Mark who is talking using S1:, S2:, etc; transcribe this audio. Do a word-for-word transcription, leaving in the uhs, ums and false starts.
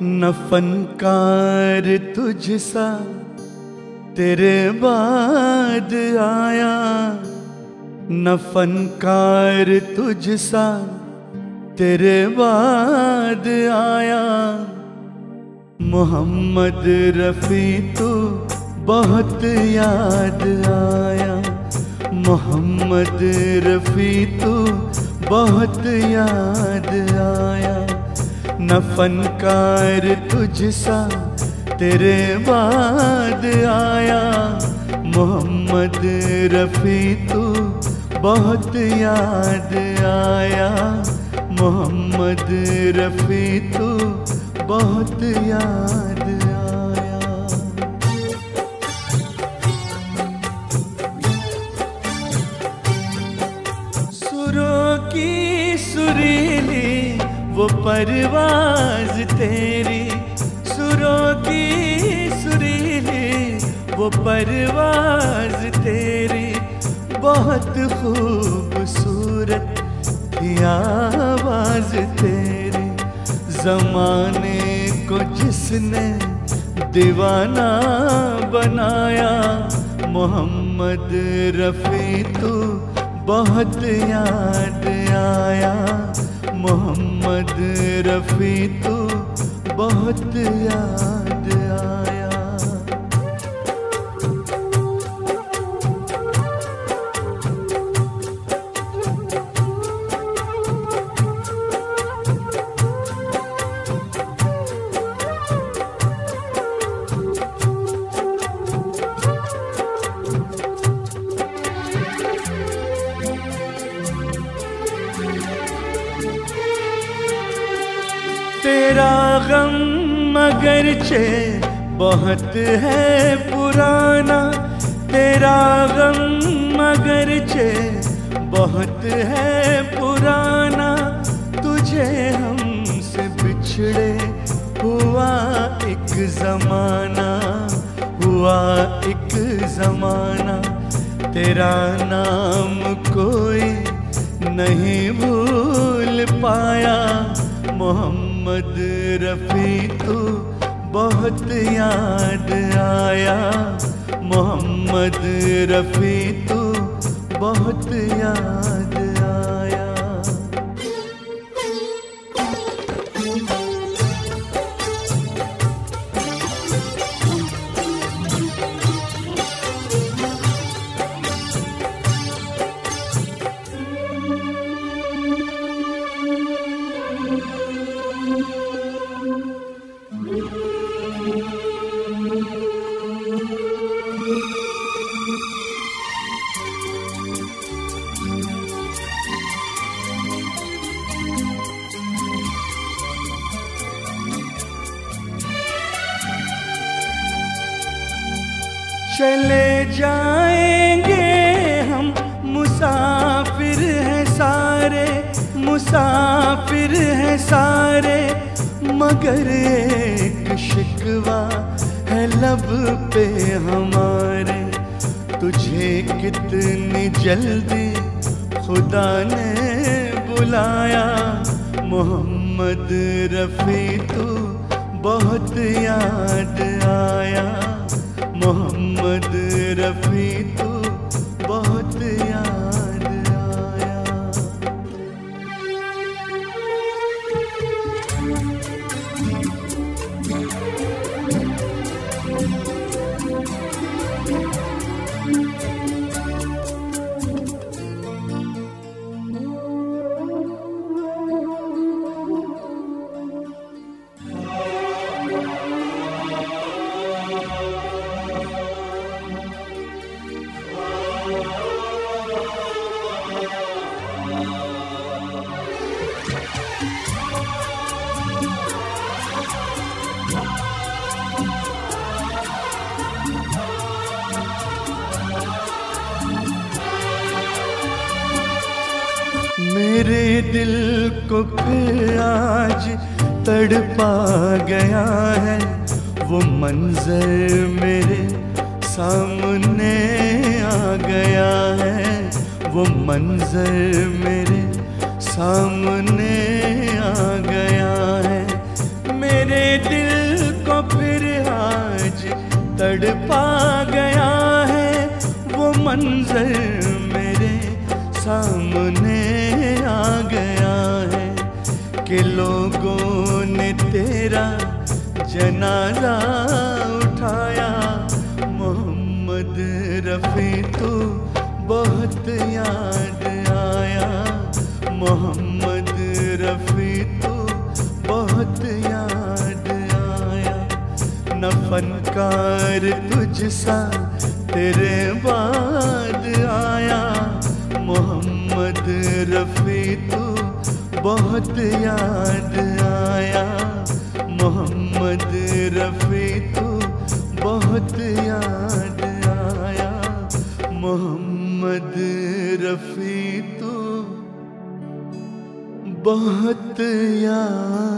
S1: न फनकार तुझसा तेरे बाद आया, न फनकार तुझसा तेरे बाद आया। मोहम्मद रफ़ी तू बहुत याद आया, मोहम्मद रफ़ी तू बहुत याद आया। न फनकार तुझसा तेरे बाद आया, मोहम्मद रफ़ी तू बहुत याद आया, मोहम्मद रफ़ी तू बहुत याद आया। सुरों की सुरीली वो परवाज़ तेरी, सुरों की सुरीली वो परवाज़ तेरी, बहुत खूबसूरत थी आवाज़ तेरी। ज़माने को जिसने दीवाना बनाया, मोहम्मद रफ़ी तू बहुत याद आया, मोहम्मद रफ़ी तू बहुत याद आया। तेरा गम मगरचे बहुत है पुराना, तेरा गम मगरचे बहुत है पुराना। तुझे हमसे बिछड़े हुआ एक ज़माना, हुआ एक ज़माना। तेरा नाम कोई नहीं भूल पाया, मोहम्मद रफ़ी तू बहुत याद आया, मोहम्मद रफ़ी तू बहुत याद आया। चले जाएंगे हम मुसाफिर हैं सारे, मुसाफिर हैं सारे। मगर एक शिकवा है लब पे हमारे, तुझे कितनी जल्दी खुदा ने बुलाया, मोहम्मद रफ़ी तू बहुत याद आया, मोहम्मद रफ़ी तू बहुत याद आया। मेरे दिल को फिर आज तड़पा गया है, वो मंजर मेरे सामने आ गया है, वो मंजर मेरे सामने आ गया है। मेरे दिल मंजर मेरे सामने आ गया है कि लोगों ने तेरा जनाजा उठाया। मोहम्मद रफ़ी तू बहुत याद आया, मोहम्मद रफ़ी तू बहुत याद आया। न फनकार तुझसा तेरे बाद आया, मोहम्मद रफ़ी तू बहुत याद आया, मोहम्मद रफ़ी तू बहुत याद आया, मोहम्मद रफ़ी तू बहुत याद